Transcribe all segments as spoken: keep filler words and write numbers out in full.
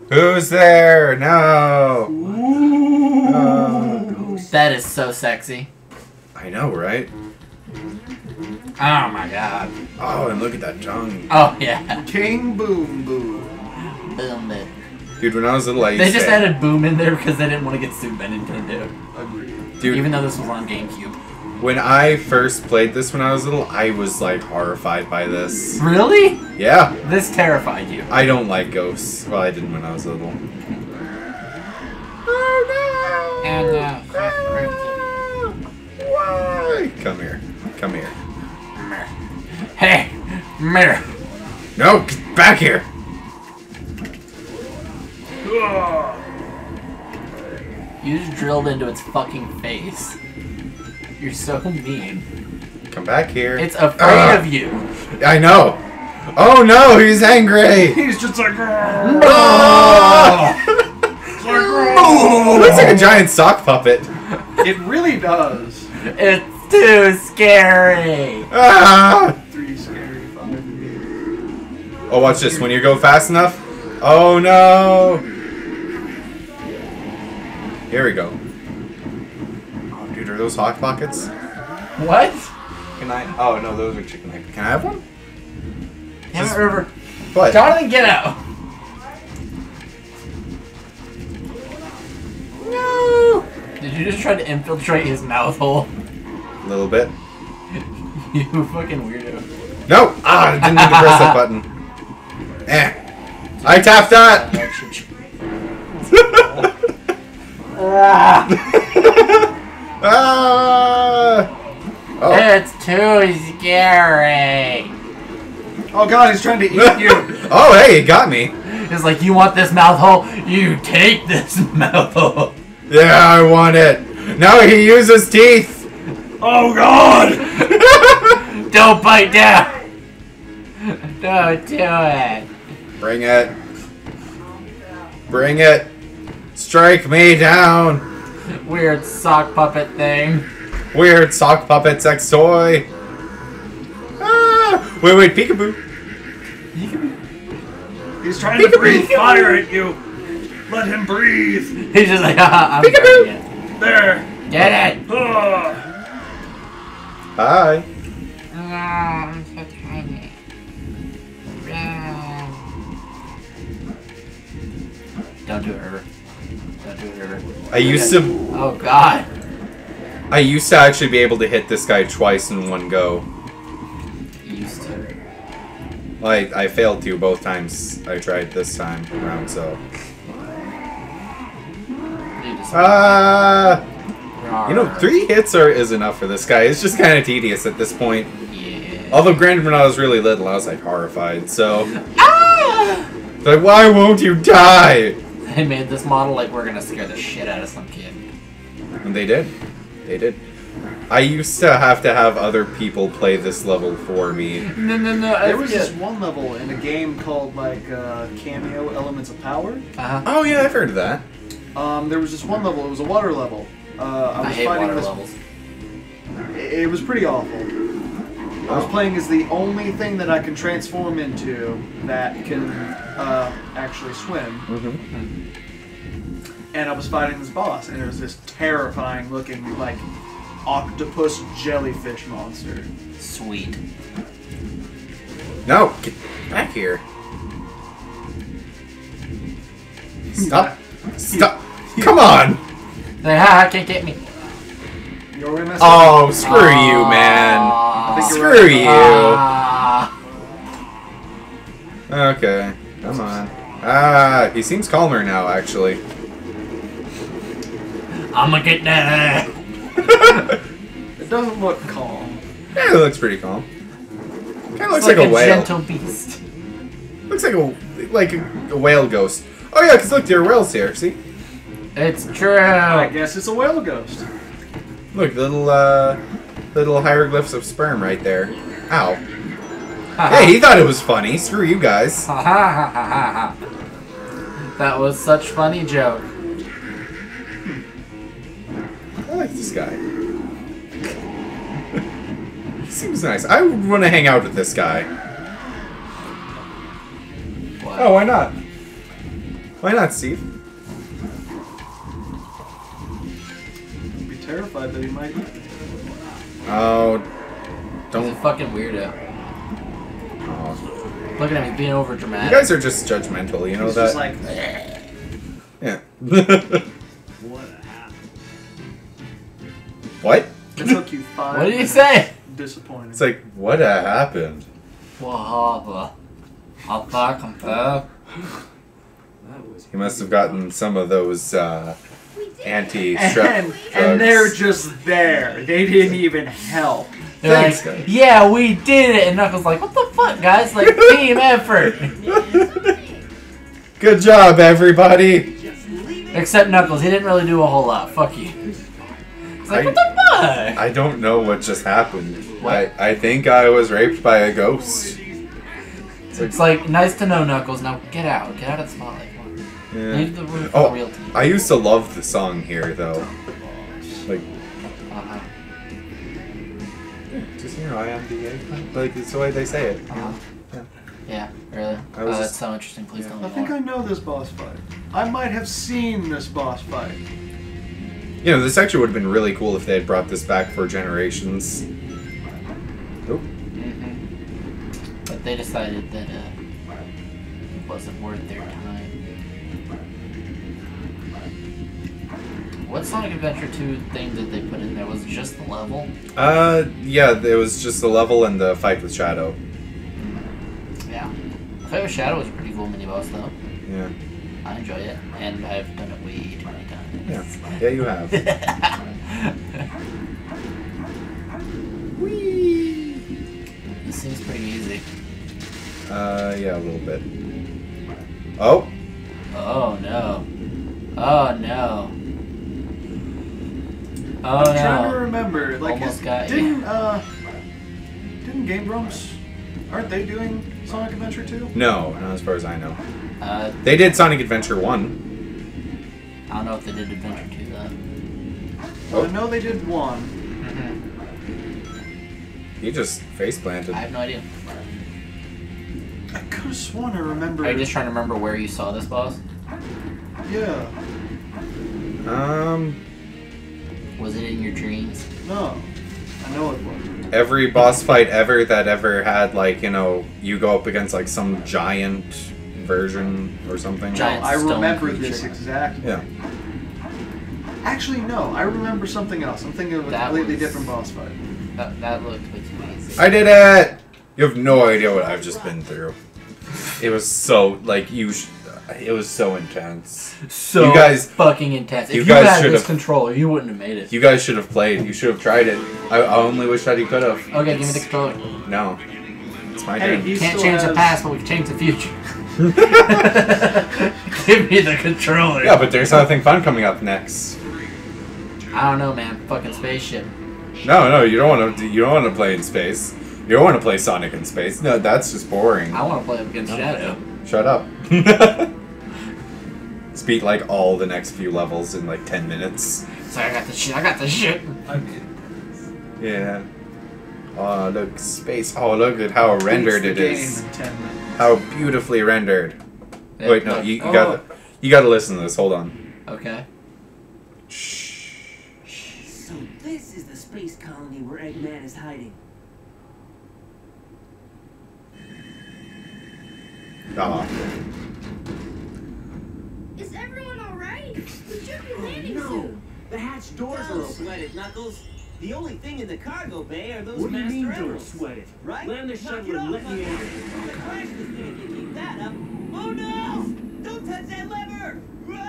Who's there? No. No. That is so sexy. I know, right? Oh my god. Oh, and look at that tongue. Oh yeah. King Boom Boom. Boom it. Dude, when I was little, I used They just to... added boom in there because they didn't want to get sued by Nintendo. Agreed. Dude, Even though this was on GameCube. when I first played this when I was little, I was, like, horrified by this. Really? Yeah. This terrified you. I don't like ghosts. Well, I didn't when I was little. Oh, no! And uh, Why? Come here. Come here. hey, mirror. No, get back here! You just drilled into its fucking face. You're so mean. Come back here. It's afraid Uh, of you. I know. Oh no, he's angry. He's just like. Oh! Looks like a giant sock puppet. It really does. It's too scary. Ah! Three scary fun. Oh, watch this. When you go fast enough. Oh no! Here we go. Oh, dude, are those hot pockets? What? Can I? Oh no, those are chicken nuggets. Can I have one? Damn it, River. What? Jonathan, get out. No. Did you just try to infiltrate his mouth hole? A little bit. You fucking weirdo. No! Ah, I didn't need to press that button. Eh. I tapped that! Ah, Ah! Oh. it's too scary. Oh god, he's trying to eat you. Oh, hey, it got me. It's like, you want this mouth hole? You take this mouth hole. Yeah, I want it. No, he uses teeth. Oh god! Don't bite down. Don't do it. Bring it. Bring it. Strike me down. Weird sock puppet thing. Weird sock puppet sex toy. Ah! Wait, wait, peekaboo. He's trying to breathe fire at you. Let him breathe. He's just like, haha, I'm Peekaboo. burning it. There. Get it. Ah. Hi. Don't do it, River. Don't do it, River. I used to Oh god. I used to actually be able to hit this guy twice in one go. Used to. I I failed to both times I tried this time around, so. Dude, just- Ah! You know, three hits are is enough for this guy. It's just kind of tedious at this point. Yeah. Although, granted, when I was really little, I was like horrified. So, Ah! like, why won't you die? They made this model like we're gonna scare the shit out of some kid. And they did. They did. I used to have to have other people play this level for me. No, no, no. There was this one level in a game called like uh, Cameo Elements of Power. Uh-huh. Oh yeah, I've heard of that. Um, there was this one level. It was a water level. Uh, I I was hate fighting water this. levels. It, it was pretty awful. I was Oh. playing as the only thing that I can transform into that can uh, actually swim. Mm-hmm. And I was fighting this boss, and it was this terrifying looking, like, octopus jellyfish monster. Sweet. No, get back here. Stop. Stop. Come on. Like, haha, can't get me. You're gonna mess Oh, screw you, man. Aw. think you're Screw right. you. Ah. Okay, come on. Ah, he seems calmer now, actually. I'ma get that. It doesn't look calm. Yeah, it looks pretty calm. Kind of looks It's like, a whale. gentle beast. Looks like a like a, a whale ghost. Oh yeah, because look, there are whales here. See? It's true. I guess it's a whale ghost. Look, little uh, little hieroglyphs of sperm right there. Ow. Hey, he thought it was funny. Screw you guys. Ha ha ha ha ha ha. That was such funny joke. I like this guy. He seems nice. I would want to hang out with this guy. What? Oh, why not? Why not, Steve? I'd be terrified that he might eat me. Oh, He's a don't. fucking weirdo. Oh. Look at him, he's being over You dramatic. guys are just judgmental, you know He's that? just like, Yeah. What happened? What? it took you five What did he minutes. say? Disappointing. It's like, what happened? Wahaba. I'll fuck him, pal. That was. He must have gotten some of those uh, anti-strep and, drugs. and they're just there. They didn't even help. They're Thanks, like, guys. yeah, we did it. And Knuckles like, what the fuck, guys? Like, team effort. Good job, everybody! Just leave it. Except Knuckles, he didn't really do a whole lot. Fuck you. It's like, I- what the fuck? I don't know what just happened. What? I, I think I was raped by a ghost. It's like, nice to know, Knuckles. Now get out. Get out of the spotlight. Come on. Yeah. Leave the room for the real Oh, team. I used to love the song here, though. Like, Uh-huh. just, you know, I am the A. Like, it's the way they say it. You know? Uh-huh. Yeah, really? I Oh, was that's just- so interesting. Please tell me I think more. I know this boss fight. I might have seen this boss fight. You know, this actually would have been really cool if they had brought this back for Generations. Nope. Mm-hmm. But they decided that uh, it wasn't worth their time. What Sonic Adventure two thing did they put in there? Was it just the level? Uh, yeah, it was just the level and the fight with Shadow. Yeah. The Fight with Shadow was a pretty cool mini boss though. Yeah. I enjoy it, and I've done it way too many times. Yeah. Yeah, you have. This seems pretty easy. Uh, yeah, a little bit. Oh! Oh no. Oh no. Oh I'm trying to no. remember. Like, Almost is- got you. didn't uh, didn't Game Grumps, aren't they doing Sonic Adventure two? No, not as far as I know. Uh, They did Sonic Adventure one. I don't know if they did Adventure two though. Well, Oh. I know they did one. He just face planted. I have no idea. I could have sworn I remember. Are you just trying to remember where you saw this boss? Yeah. Um, Was it in your dreams? No. I know it was. every boss fight ever that ever had, like, you know, you go up against, like, some giant version or something. Giant I stone remember creature. this exactly. Yeah. Actually, no. I remember something else. I'm thinking of a That completely was- different boss fight. That, that looked way too easy. I did it! You have no idea what I've just been through. It was so, like, you sh- it was so intense. So You guys- fucking intense. If you you, guys had should this have- controller, you wouldn't have made it. You guys should have played. You should have tried it. I, I only wish that you could have. Okay, give me the controller. No. It's my Hey, turn. he Can't still change has... the past, but we can change the future. Give me the controller. Yeah, but there's something fun coming up next. I don't know, man. Fucking spaceship. No, no, you don't want to. You don't want to play in space. You don't want to play Sonic in space. No, that's just boring. I want to play up against Shadow. Shut up. Let's beat like all the next few levels in like ten minutes. So I got the shit. I got the shit. Yeah. Oh, look, space. Oh, look at how rendered Beats it the is. game in ten minutes. How beautifully rendered. Yeah, Wait, no, look. you, you Oh. gotta, you gotta listen to this. Hold on. Okay. Shh. So this is the space colony where Eggman is hiding. Ah. Is everyone alright? We should be landing no. soon. The hatch doors are sweated, Knuckles. The only thing in the cargo bay are those What do you master mean don't emeralds. sweat it? Right? Land the Knock shuttle it and off, let me in. Knuckles. The crash this thing. You keep that up. Oh no! Don't touch that lever!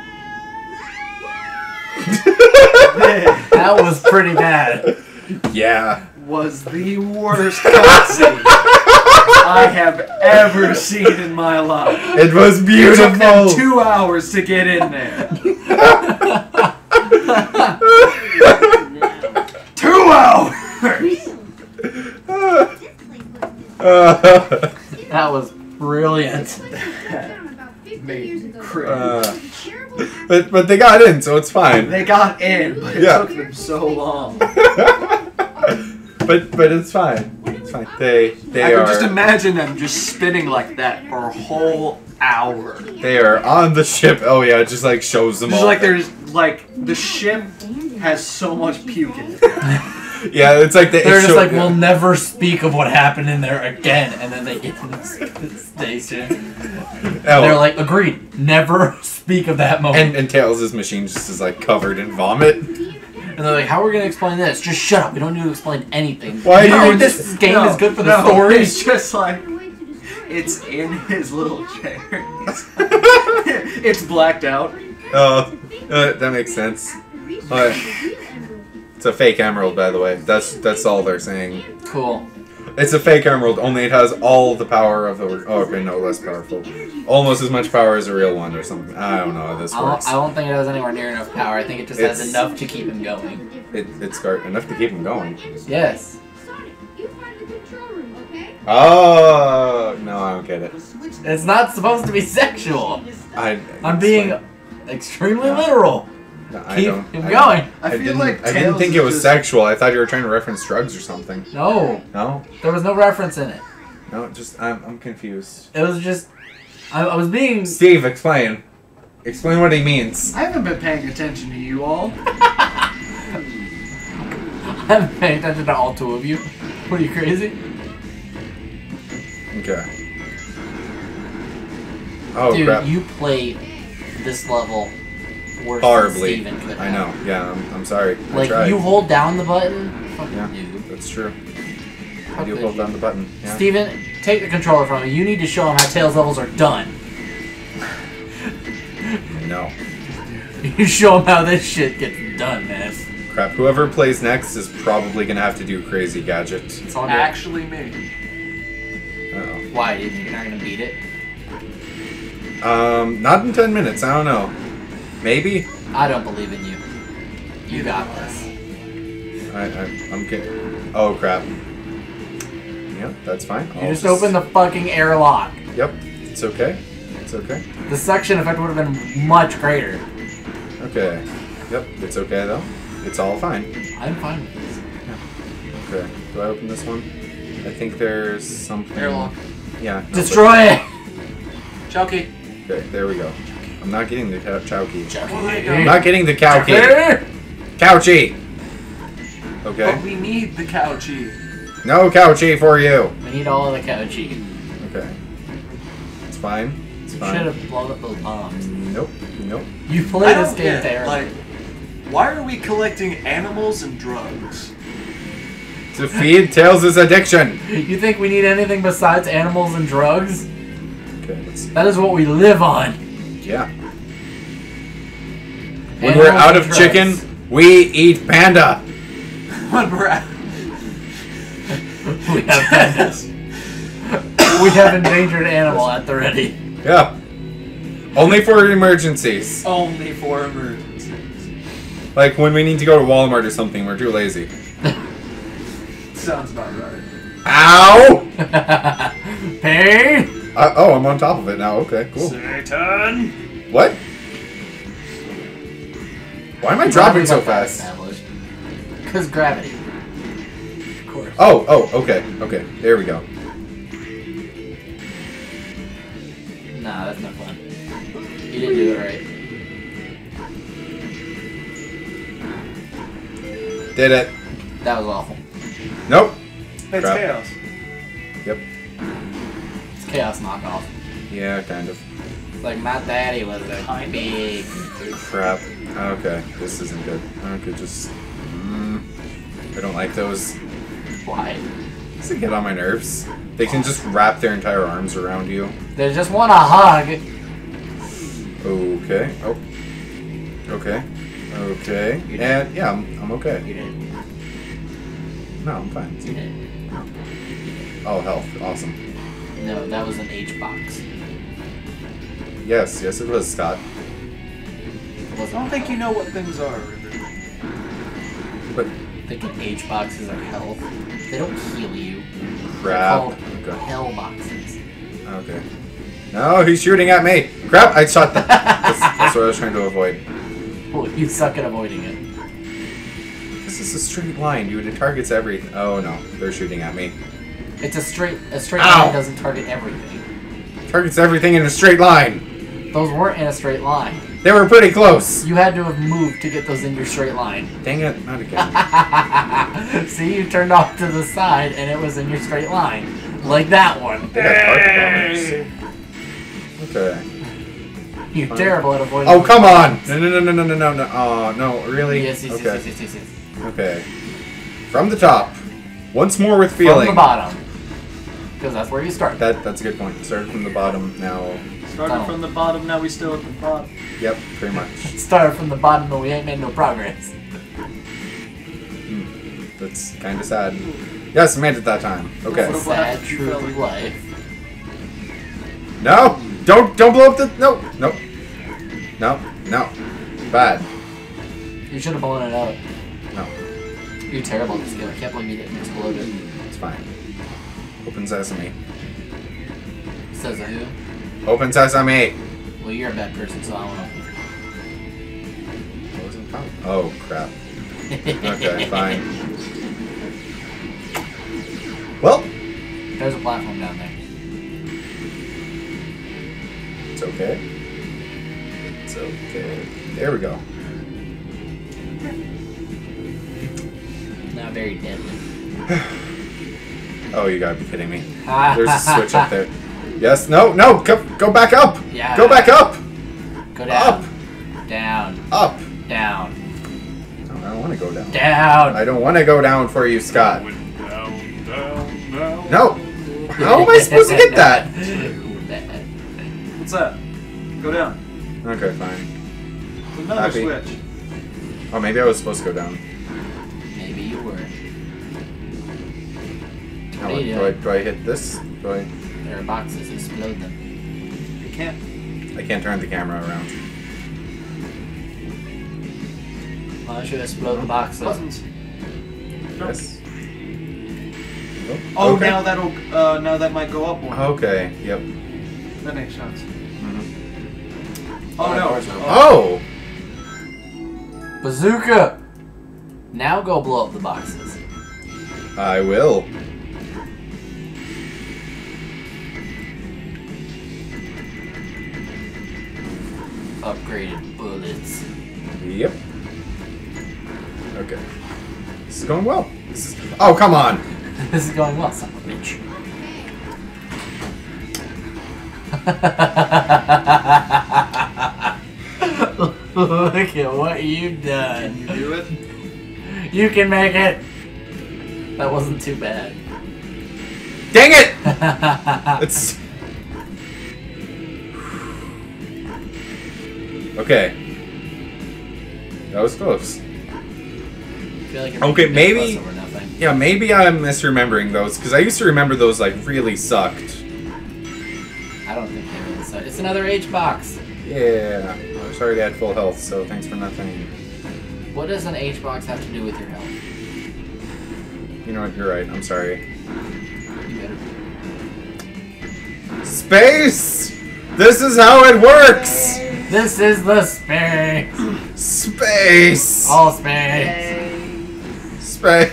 That was pretty bad. Yeah. Was the worst cutscene I have ever seen in my life. It was It took beautiful. them two hours to get in there. Two hours! Uh, That was brilliant. Made me cringe. uh, but but they got in, so it's fine. They got in, but it Yeah. took them so long. but but it's fine. It's fine. They they I are. could just imagine them just spinning like that for a whole hour. They are on the ship. Oh yeah, it just like shows them Just all. like there's like the ship has so much puke in it. Yeah, it's like the. They're it just show- like, we'll never speak of what happened in there again, and then they get to the station. Oh, They're like, agreed, never speak of that moment. and and Tails' machine just is like covered in vomit. And they're like, how are we going to explain this? Just shut up. We don't need to explain anything. Why you do think you this just- game No, is good for the no, story? It's just like it's in his little chair. It's blacked out. Oh, uh, that makes sense. But it's a fake emerald, by the way. That's that's all they're saying. Cool. It's a fake emerald, only it has all the power of the. Oh, okay, no, less powerful. Almost as much power as a real one, or something. I don't know how this I don't, works. I don't think it has anywhere near enough power. I think it just has It's- enough to keep him going. It, it's got enough to keep him going. Yes. Sonic, you find the control room, okay? Oh no, I don't get it. It's not supposed to be sexual. I. I'm it's being like- extremely literal. no, I Keep don't. him I going. I, I feel didn't. like I didn't Tails think is it was just- sexual. I thought you were trying to reference drugs or something. No. No, There was no reference in it. no, just I'm I'm confused. It was just... I, I was being... Steve, explain. Explain what he means. I haven't been paying attention to you all. I'm paying attention to all two of you. What are you, crazy? Okay. Oh Dude, crap. you played this level worse Horribly. than Steven could I have. know. Yeah, I'm, I'm sorry. I Like, tried. you hold down the button? Fuck Yeah, you. that's true. How I do could hold you? down the button. Yeah. Steven, take the controller from me. You need to show him how Tails levels are done. No. You show him how this shit gets done, man. Crap. Whoever plays next is probably gonna have to do Crazy Gadget. It's all good. Actually, me. Uh Why? You think you're not gonna beat it? oh. Um, not in ten minutes. I don't know. Maybe. I don't believe in you. You got this. I, I I'm getting. Oh crap. Yep, that's fine. You just opened the fucking airlock. Yep. It's okay. It's okay. The suction effect would have been much greater. Okay. Yep. It's okay though. It's all fine. I'm fine with this. Okay. Do I open this one? I think there's something. Airlock. Yeah. no, Destroy it! Chunky. but- Okay. There we go. I'm not getting the cow- chow key. I'm Chucky. not getting the cow key. Chucky. Couchy. But Okay. we need the couchy. No couchy for you. We need all the Couchy. Okay. It's fine. It's You fine. should have blown up those bombs. Nope. Nope. You I play this don't game get, terribly. like, why are we collecting animals and drugs? To feed Tails' addiction. You think we need anything besides animals and drugs? Okay. Let's see. That is what we live on. Yeah. When we're Animals out and of drugs. chicken, we eat panda. When we're at, We have pandas. We have endangered animal at the ready. Yeah. Only for emergencies. only for emergencies. Like when we need to go to Walmart or something, we're too lazy. Sounds about right. Ow! Pain! Uh, oh, I'm on top of it now. Okay, cool. Satan! What? Why am I dropping so fast? Because gravity. Of course. Oh, oh, okay, okay. There we go. Nah, that's not fun. You didn't do it right. Did it. That was awful. Nope. It's Crap. chaos. Yep. It's chaos knockoff. Yeah, kind of. It's like my daddy was a big. Crap. Okay, this isn't good. Okay, just... Mm, I don't like those. Why? Does it get on my nerves? They can just wrap their entire arms around you. They just want a hug. Okay. Oh. Okay. Okay. And yeah, I'm, I'm okay. You did. No, I'm fine. You did. Oh, health. Awesome. No, that was an H box. Yes, yes it was, Scott. It I wasn't don't think you know what things are, River. But thinking H boxes are health. They don't heal you. They're crap. called Okay. hell boxes. Okay. No, he's shooting at me. Crap, I shot them. That's, that's what I was trying to avoid. Well, you suck at avoiding it. This is a straight line, dude. It targets everything. Oh no, they're shooting at me. It's a straight a straight Ow. line doesn't target everything. Targets everything in a straight line. Those weren't in a straight line. They were pretty close. You had to have moved to get those in your straight line. Dang it, not again. See, you turned off to the side and it was in your straight line. Like that one. They got carpet bombers. Okay. You're terrible at avoiding. Oh, come on! No, no, no, no, no, no, no. Oh, no, really? Yes, yes, okay. yes, yes, yes, yes, yes. Okay. From the top. Once more with feeling. From the bottom. Because that's where you start. That, that's a good point. Started from the bottom, now... Started Tunnel. from the bottom, now we still at the bottom. Yep, pretty much. Started from the bottom, but we ain't made no progress. Hmm. That's kind of sad. Yes, made it that time. Okay. What Sad happened to you, truth Felly? of life. No! Don't don't blow up the... No! No. No. No. Bad. You should have blown it up. No. You're terrible at this game. I can't believe you didn't explode it. It's fine. Open sesame. Says a who? Open sesame! Well, you're a bad person, so I won't. What was it about? Oh, crap. Okay, fine. Well, There's a platform down there. it's okay. It's okay. There we go. Not very deadly. Oh, you gotta be kidding me. There's a switch up there. Yes, no, no, go, go back up! Yeah. Go back up! Go down. Up! Down. Up! Down. No, I don't want to go down. Down. I don't want to go down for you, Scott. Down, down, down. No! How am I supposed to get that? What's that? Go down. Okay, fine. There's another Happy. switch. Oh, maybe I was supposed to go down. Maybe you were. How, What are you do, I, doing? do I hit this? Do I... There are boxes. Explode them. You can't. I can't turn the camera around. Why don't you explode the boxes? Buttons. Yes. Oh, okay. now that'll. Uh, now that might go up one. Okay, yep. That makes sense. Mhm. Oh no. Oh! Bazooka! Now go blow up the boxes. I will. Upgraded bullets. Yep. Okay. This is going well. This is... Oh, come on! This is going well, son of a bitch. Look at what you've done. You do it. You can make it. That wasn't too bad. Dang it! It's... Okay. That was close. I feel like you're Okay, making a big maybe- fuss over nothing. Yeah, maybe I'm misremembering those, because I used to remember those, like, really sucked. I don't think they really suck. It's another H box. Yeah. I'm sorry they had full health, so thanks for nothing. What does an H box have to do with your health? You know what, you're right, I'm sorry. You better. Space! This is how it works! This is the space. Space! All space. Space!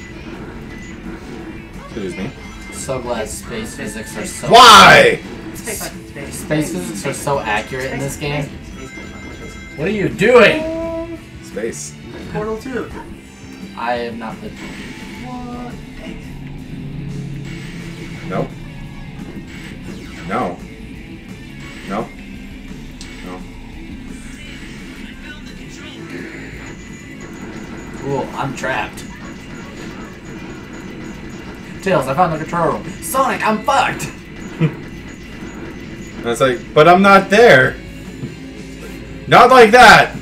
Excuse me. So glad space physics are so. Why? Space physics are so accurate in this game. What are you doing? Space. Portal two. I have not played. What? Dang No. No. No. No. Cool, I'm trapped. Tails, I found the control room. Sonic, I'm fucked! And it's like, but I'm not there. Not like that.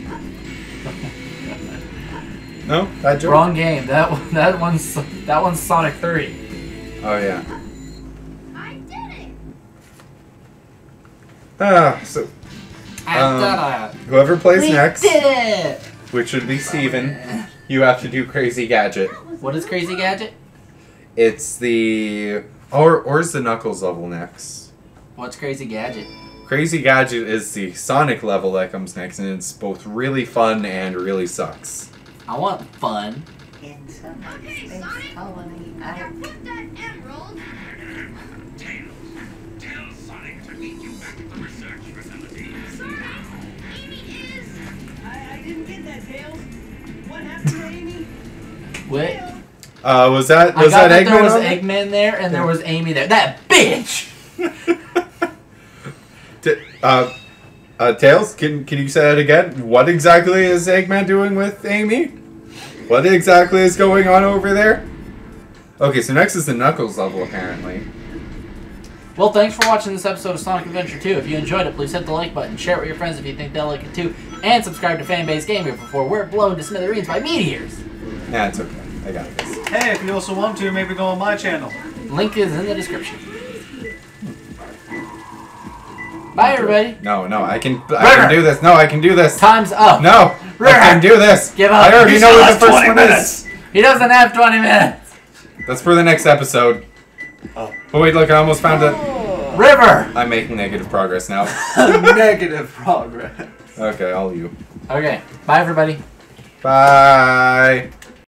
No, that joke. Wrong game. That one, that one's that one's Sonic three. Oh yeah. I did it! Ah, so I Um, did it. whoever plays We next, did it. which should be Steven, you have to do Crazy Gadget. What is Crazy Gadget? It's the or or is the Knuckles level next? What's Crazy Gadget? Crazy Gadget is the Sonic level that comes next, and it's both really fun and really sucks. I want fun. In some Okay, space Sonic. colony, Now I put that emerald I, I didn't get that, Tails. What happened to Amy? What? Uh, was that I was got that, that Eggman? there was on there? Eggman there, and there was Amy there. That bitch! T- uh, uh, Tails, can can you say that again? What exactly is Eggman doing with Amy? What exactly is going on over there? Okay, so next is the Knuckles level, apparently. Well, thanks for watching this episode of Sonic Adventure two. If you enjoyed it, please hit the like button, share it with your friends if you think they'll like it too, and subscribe to Fanbase Gamer before we're blown to smithereens by meteors. Nah, it's okay. I got this. Hey, if you also want to, maybe go on my channel. Link is in the description. Bye, everybody. No, no, I can I can do this. No, I can do this. Time's up. No, I can do this. Give up. I already You know still what the have first twenty one minutes. is. He doesn't have twenty minutes. That's for the next episode. Oh. But wait, look, I almost found it. River. I'm making negative progress now. Negative progress. Okay, all you. Okay. Bye, everybody. Bye.